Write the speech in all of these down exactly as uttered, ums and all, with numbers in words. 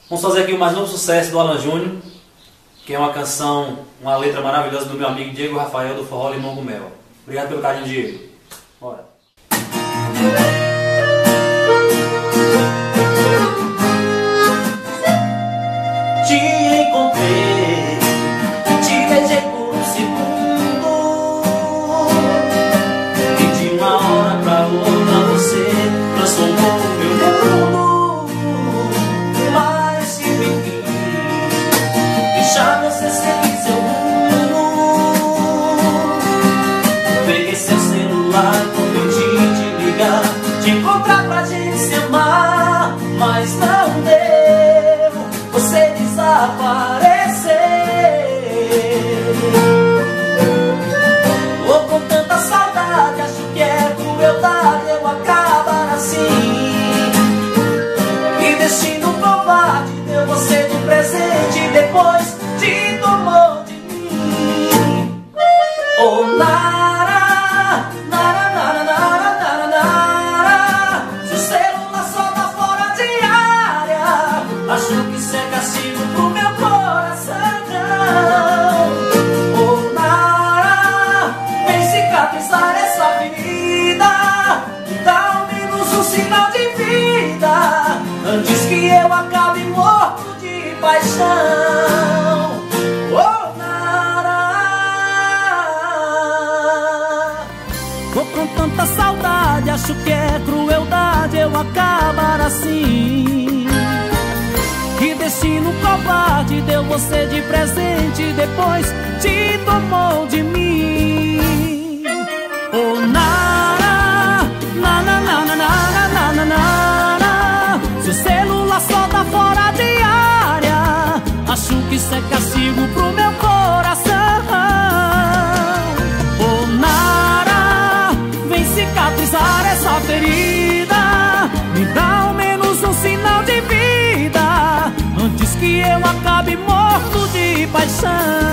Vamos fazer aqui o mais novo sucesso do Alan Júnior, que é uma canção, uma letra maravilhosa do meu amigo Diego Rafael, do Forró Limão com Mel. Obrigado pelo carinho, Diego. Bora. Te encontrei, te beijei por um segundo, e de uma hora pra outra você transformou o meu mundo. Mas se me quis deixar você seguir seu rumo, peguei seu celular, prometi te ligar, te encontrar pra gente se amar, mas não deu, você desapareceu. Oh, com tanta saudade, acho que é crueldade eu acabar assim. E destino covarde deu você de presente, depois te tomou de mim. Oh, nara, nara, nara, nara, nara, nara. Seu celular só dá fora de área, acho que isso é castigo pro meu coração. Oh, nara, vem cicatrizar essa ferida, me dá ao menos um sinal de vida, antes que eu acabe morto de paixão. Oh, nara, tô com tanta saudade, acho que é crueldade eu acabar assim. Que destino covarde deu você de presente, depois te tomou de mim. Oh, nara, nara, nara, nara, nara, nara. Seu celular só dá fora de área, acho que isso é castigo pro meu coração. Oh, nara, vem cicatrizar essa ferida, me dá ao menos um sinal de vida, antes que eu acabe morto de paixão.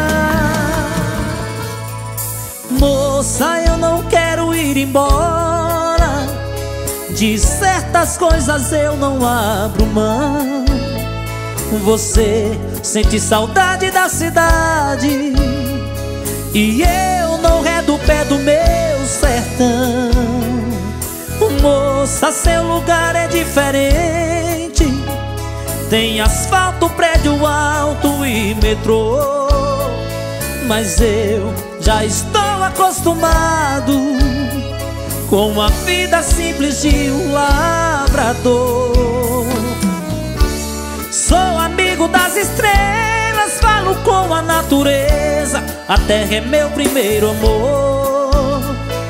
Moça, eu não quero ir embora, de certas coisas eu não abro mão. Você sente saudade da cidade e eu não redo o pé do meu sertão. Moça, seu lugar é diferente, tem asfalto, prédio alto e metrô, mas eu já estou acostumado com a vida simples de um lavrador. Sou amigo das estrelas, falo com a natureza, a terra é meu primeiro amor.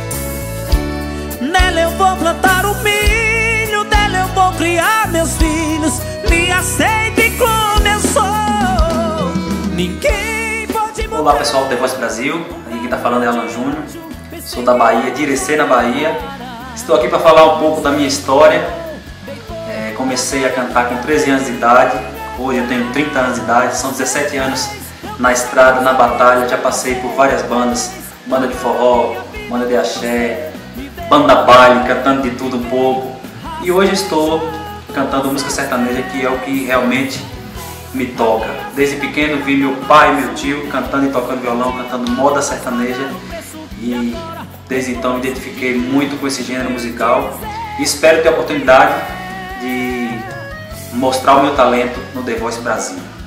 Nela eu vou plantar o milho, dela eu vou criar meus filhos. Me aceite como eu sou, ninguém pode mudar. Olá pessoal do The Voice Brasil, aqui quem tá falando é Alan Júnior, sou da Bahia, de Irecê, na Bahia. Estou aqui para falar um pouco da minha história. É, comecei a cantar com treze anos de idade, hoje eu tenho trinta anos de idade, são dezessete anos na estrada, na batalha. Já passei por várias bandas, banda de forró, banda de axé, banda baile, cantando de tudo um pouco. E hoje estou cantando música sertaneja, que é o que realmente me toca. Desde pequeno vi meu pai e meu tio cantando e tocando violão, cantando moda sertaneja, e desde então me identifiquei muito com esse gênero musical e espero ter a oportunidade de mostrar o meu talento no The Voice Brasil.